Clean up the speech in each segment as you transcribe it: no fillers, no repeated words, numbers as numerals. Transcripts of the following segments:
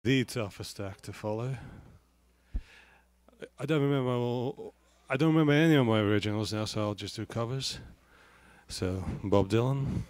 The toughest act to follow. I don't remember I don't remember any of my originals now, so I'll just do covers. So Bob Dylan.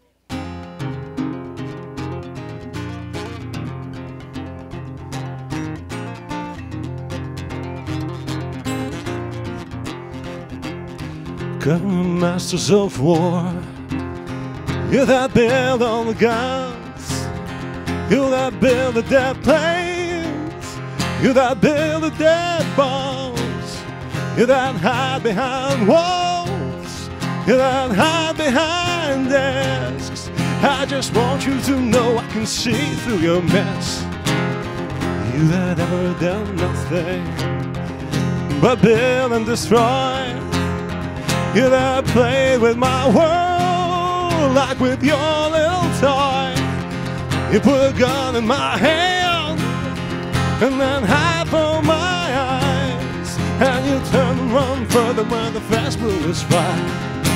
Come, masters of war, you that build all the guns, you that build the dead planes, you that build the dead bombs, you that hide behind walls, you that hide behind desks. I just want you to know I can see through your mess. You that ever done nothing but build and destroy. You that played with my world like with your little toy. You put a gun in my hand and then hide from my eyes, and you turn and run further when the fast move is right.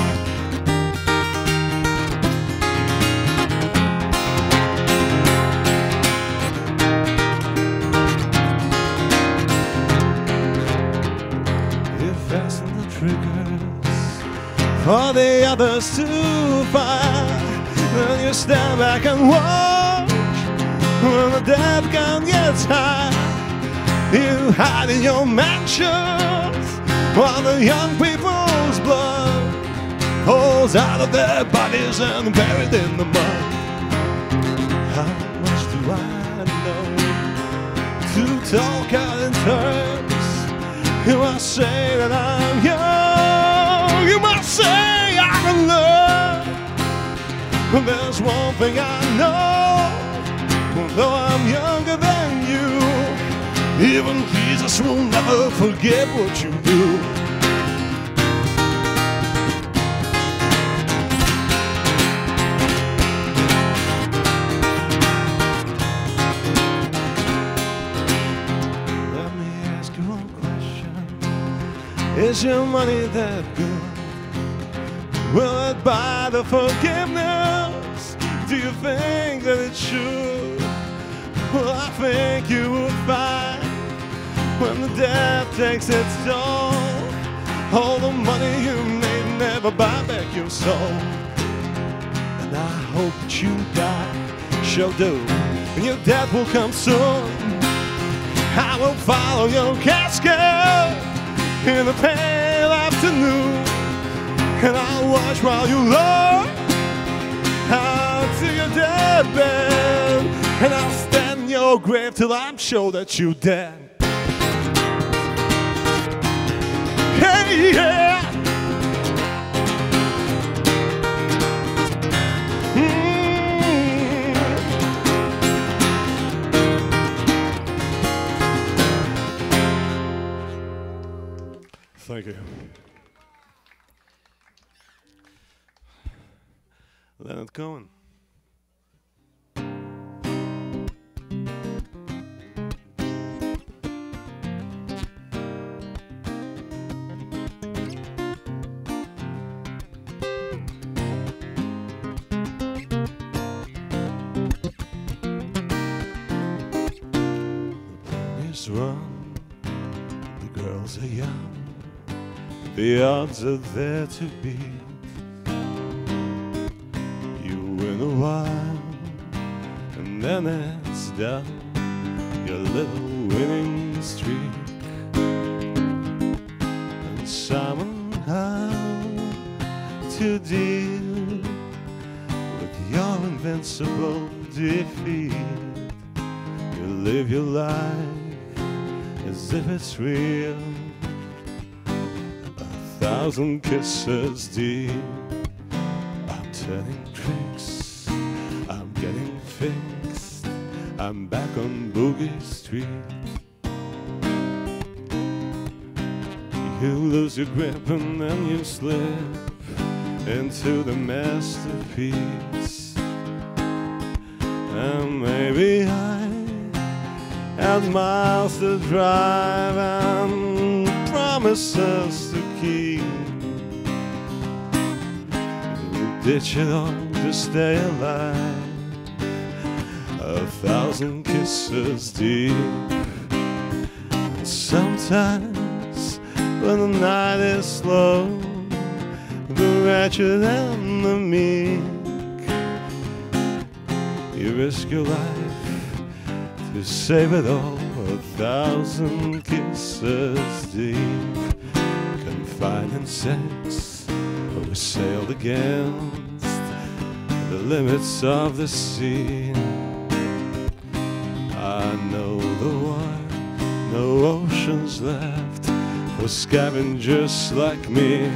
You fasten the triggers for the others to fire, then you stand back and watch when the death gun gets high. You hide in your mansions while the young people's blood falls out of their bodies and buried in the mud. How much do I know to talk out in terms? You must say that I'm young, you must say I'm in love. But there's one thing I know, though I'm younger than you, even Jesus will never forget what you do. Let me ask you one question. Is your money that good? Will it buy the forgiveness? Do you think that it should? Well, I think you will find when the death takes its toll, all the money you made never buy back your soul. And I hope that you die, shall do, and your death will come soon. I will follow your casket in the pale afternoon, and I'll watch while you lower out to your deathbed, and I'll stand in your grave till I'm sure that you're dead. Hey, yeah. Thank you. Leonard Cohen. The run, the girls are young, the odds are there to beat. In a while, and then it's done, your little winning streak. And somehow to deal with your invincible defeat, you live your life as if it's real, 1,000 kisses deep. I'm turning tricks, I'm getting fixed, I'm back on Boogie Street. You lose your grip and then you slip into the masterpiece. And maybe I had miles to drive and promises to keep. You ditch it all to stay alive, 1,000 kisses deep. And sometimes when the night is slow, the wretched and the meek, you risk your life to save it all. 1,000 kisses deep. Confined in sex, we sailed against the limits of the sea. I know the one, no oceans left for scavengers like me.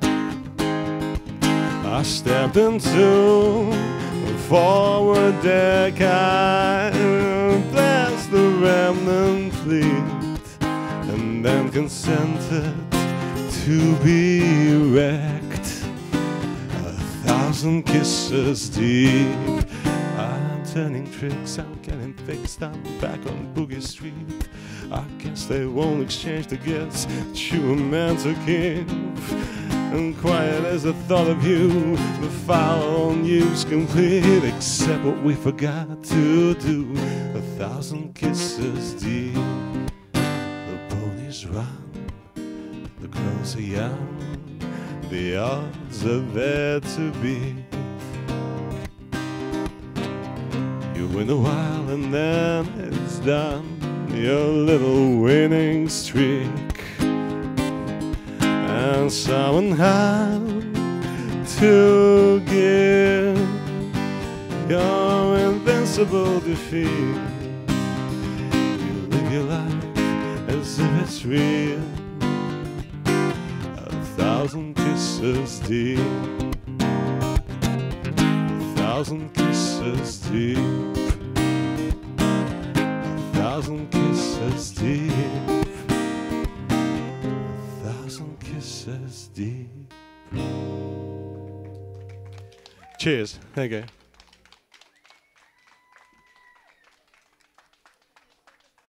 I stepped into the forward deck, I blessed the remnant fleet, and then consented to be wrecked. 1,000 kisses deep. I'm turning tricks, I'm getting fixed, I'm back on Boogie Street. I guess they won't exchange the gifts that you were meant to give. And quiet as the thought of you, the foul news complete, except what we forgot to do. 1,000 kisses deep. The ponies run, the girls are young, the odds are there to beat. You win a while and then it's done, your little winning streak. And someone had to give your invincible defeat. You live your life as if it's real. 1,000 kisses deep. 1,000 kisses deep. 1,000 kisses deep. 1,000 kisses deep. Cheers. There you go.